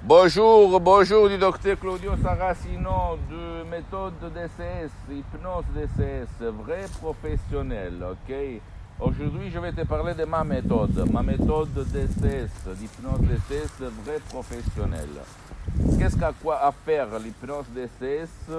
Bonjour du docteur Claudio Saracino de méthode DCS, hypnose DCS, vrai professionnel, ok? Aujourd'hui, je vais te parler de ma méthode DCS, d'hypnose DCS, vrai professionnel. Qu'est-ce qu'a quoi à faire l'hypnose DCS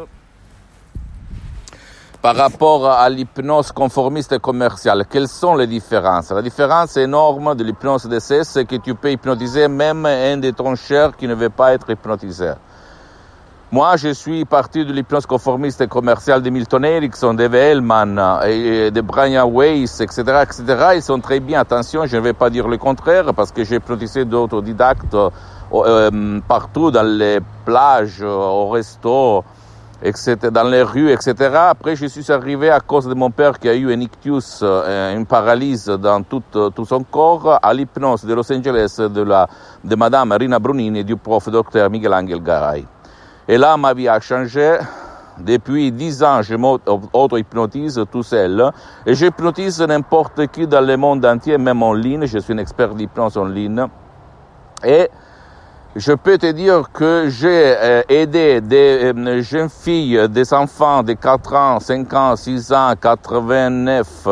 par rapport à l'hypnose conformiste et commerciale? Quelles sont les différences? La différence énorme de l'hypnose DCS, c'est que tu peux hypnotiser même un de ton cher qui ne veut pas être hypnotisé. Moi, je suis parti de l'hypnose conformiste et commerciale de Milton Erickson, de Hellman, et de Brian Weiss, etc., etc. Ils sont très bien. Attention, je ne vais pas dire le contraire, parce que j'ai hypnotisé d'autodidactes partout, dans les plages, au resto, etc., dans les rues, etc. Après, je suis arrivé à cause de mon père qui a eu un ictus, une paralyse dans tout son corps, à l'hypnose de Los Angeles de Madame Rina Brunini et du prof Dr Miguel Angel Garay. Et là, ma vie a changé. Depuis 10 ans, je m'auto-hypnotise tout seul. Et j'hypnotise n'importe qui dans le monde entier, même en ligne. Je suis un expert d'hypnose en ligne. Et je peux te dire que j'ai aidé des jeunes filles, des enfants de 4 ans, 5 ans, 6 ans, 89,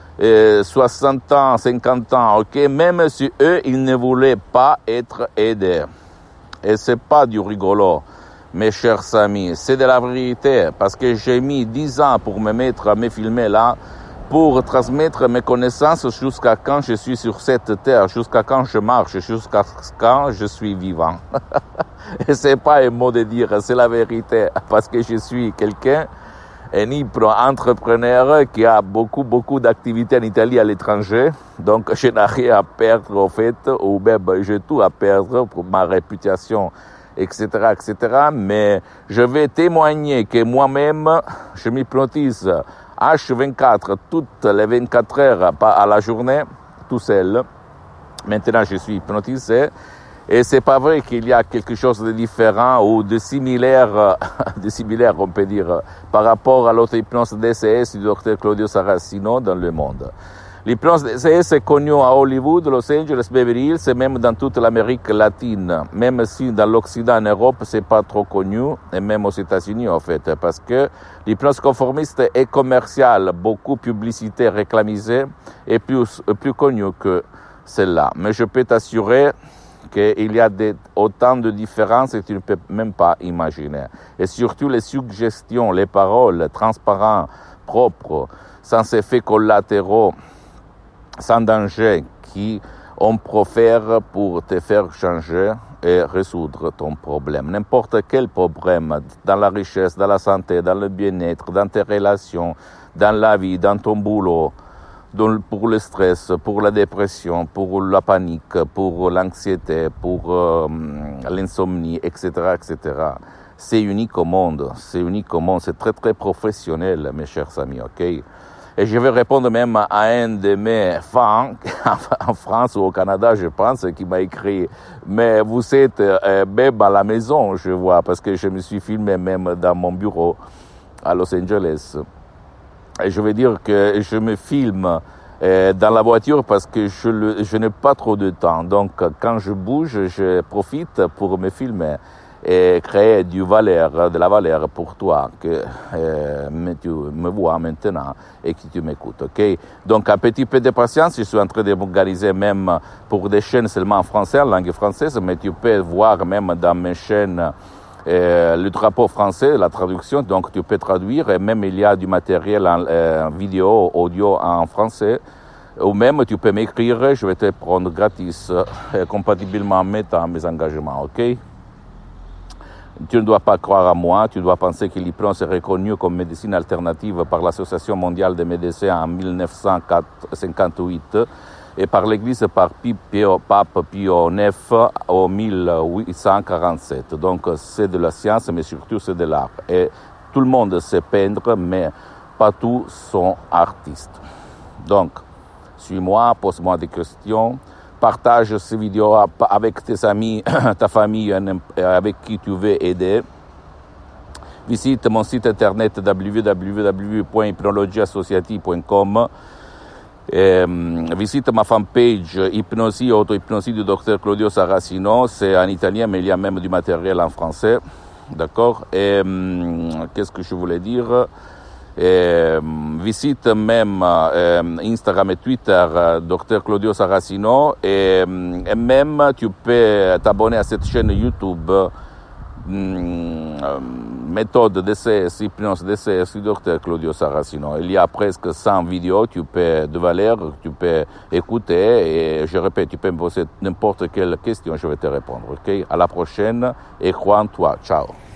60 ans, 50 ans, ok? Même si eux, ils ne voulaient pas être aidés. Et c'est pas du rigolo, mes chers amis. C'est de la vérité, parce que j'ai mis 10 ans pour me mettre à me filmer là, pour transmettre mes connaissances jusqu'à quand je suis sur cette terre, jusqu'à quand je marche, jusqu'à quand je suis vivant. Et c'est pas un mot de dire, c'est la vérité, parce que je suis quelqu'un, un entrepreneur qui a beaucoup d'activités en Italie à l'étranger, donc je n'ai rien à perdre au fait, ou même j'ai tout à perdre pour ma réputation, etc., etc. Mais je vais témoigner que moi-même, je m'hypnotise H24, toutes les 24 heures à la journée, tout seul. Maintenant, je suis hypnotisé. Et c'est pas vrai qu'il y a quelque chose de différent ou de similaire, on peut dire, par rapport à l'auto-hypnose DCS du Dr Claudio Saracino dans le monde. L'hypnose DCS est connue à Hollywood, Los Angeles, Beverly Hills et même dans toute l'Amérique latine. Même si dans l'Occident, en Europe, c'est pas trop connu, et même aux États-Unis, en fait, parce que l'hypnose conformiste est commerciale, beaucoup publicité réclamisée et plus connue que celle-là. Mais je peux t'assurer qu'il y a autant de différences que tu ne peux même pas imaginer. Et surtout les suggestions, les paroles transparentes, propres, sans effets collatéraux, sans danger, qui on profère pour te faire changer et résoudre ton problème. N'importe quel problème, dans la richesse, dans la santé, dans le bien-être, dans tes relations, dans la vie, dans ton boulot, pour le stress, pour la dépression, pour la panique, pour l'anxiété, pour l'insomnie, etc., etc. C'est unique au monde, c'est très professionnel, mes chers amis, ok? Et je vais répondre même à un de mes fans, en France ou au Canada, je pense, qui m'a écrit « Mais vous êtes même à la maison, je vois, parce que je me suis filmé même dans mon bureau à Los Angeles. » Et je veux dire que je me filme dans la voiture parce que je n'ai pas trop de temps. Donc, quand je bouge, je profite pour me filmer et créer de la valeur pour toi que tu me vois maintenant et que tu m'écoutes, ok? Donc, un petit peu de patience, je suis en train de m'organiser même pour des chaînes seulement en français, en langue française, mais tu peux voir même dans mes chaînes le drapeau français, la traduction, donc tu peux traduire, et même il y a du matériel en vidéo, audio en français, ou même tu peux m'écrire, je vais te prendre gratis, compatiblement mettant mes engagements, ok? Tu ne dois pas croire à moi, tu dois penser que l'hypnose est reconnue comme médecine alternative par l'Association mondiale des médecins en 1958 et par l'Église par Pape Pio IX en 1847. Donc c'est de la science, mais surtout c'est de l'art. Et tout le monde sait peindre, mais pas tous sont artistes. Donc, suis-moi, pose-moi des questions. Partage ces vidéos avec tes amis, ta famille, avec qui tu veux aider. Visite mon site internet www.hypnologieassociative.com Visite ma fanpage Hypnosie, auto-hypnosie du docteur Claudio Saracino. C'est en italien, mais il y a même du matériel en français. D'accord? Et qu'est-ce que je voulais dire? Visite même Instagram et Twitter Dr Claudio Saracino et même tu peux t'abonner à cette chaîne YouTube méthode DCS, hypnose DCS du Dr Claudio Saracino. Il y a presque 100 vidéos de valeur, tu peux écouter et je répète, tu peux me poser n'importe quelle question, je vais te répondre. Ok? À la prochaine et crois en toi. Ciao.